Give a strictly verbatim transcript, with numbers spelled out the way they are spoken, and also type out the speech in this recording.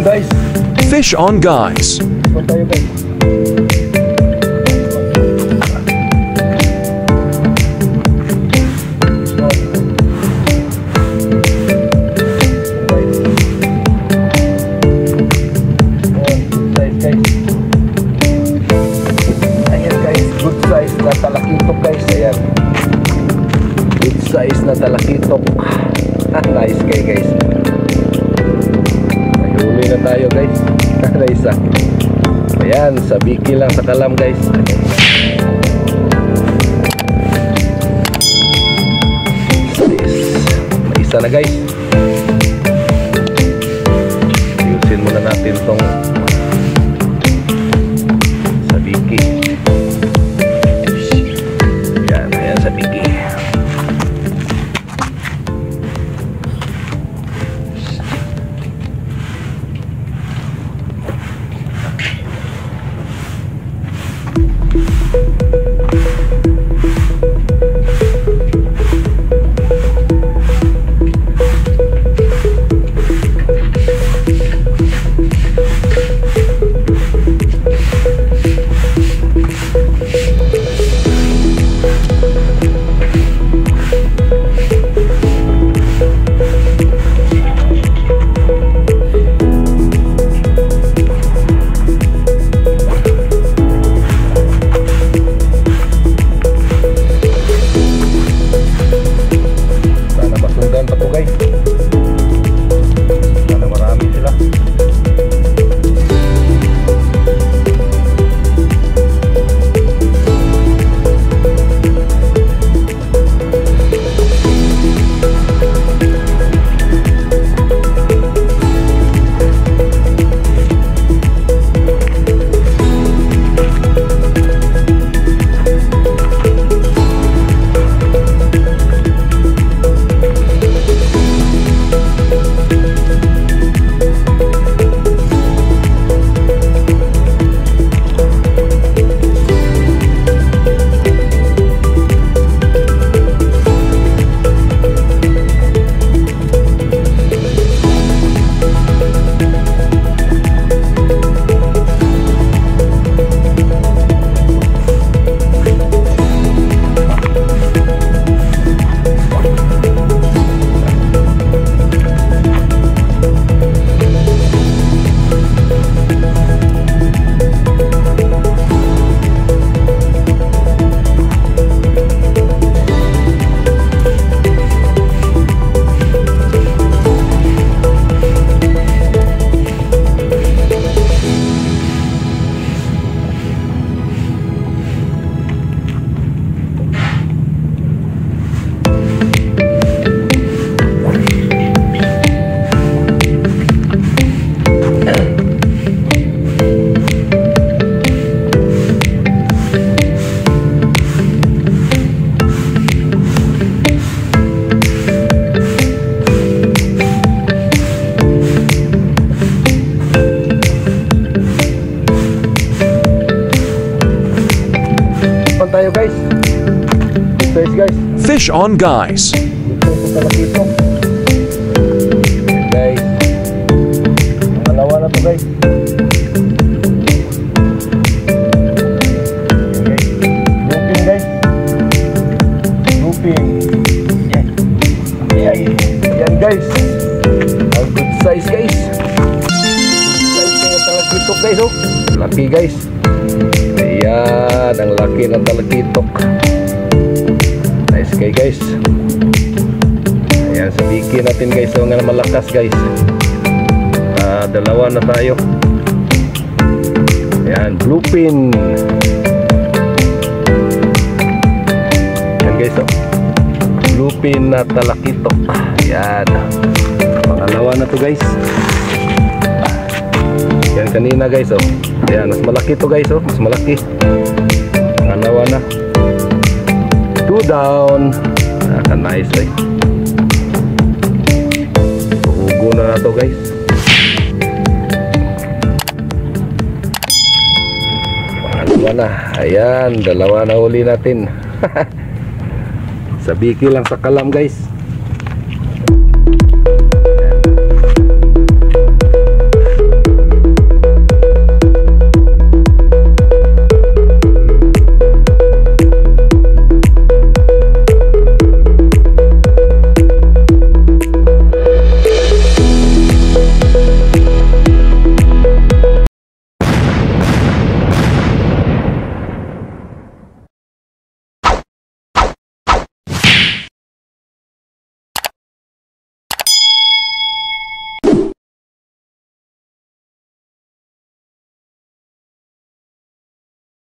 on guys. Fish on guys. Ikot tayo guys. Na talakitok guys, ayan. Good size na talakitok. Ah, nice kay guys. Nahuli na tayo guys. Nice ah. Ayan, sabiki lang sa kalam guys. Nice. May isa na guys. Ayusin muna natin tong sabiki. Tayo guys. Good guys. Fish on guys. Guys. Malawa na to guys. Looping guys. Looping. Yan. Yan. Yan guys. Ang good size guys. Good size kaya talakitok guys oh. Laki guys. Ayan, ang laki ng talakitok. Nice kay guys. Ayan, sabikin natin guys. So, nga malakas guys. uh, Dalawa na tayo. Ayan, bluefin. Ayan guys oh. Bluefin na talakitok. Ayan. Pangalawa na to guys. Yan kanina guys oh. Ayan, mas malaki to guys oh. Mas malaki. Pangalawa na. Two down. Naka nice eh. Ugo na na to guys. Pangalawa na. Ayan, dalawa na uli natin. Sabiki lang sa kalam guys.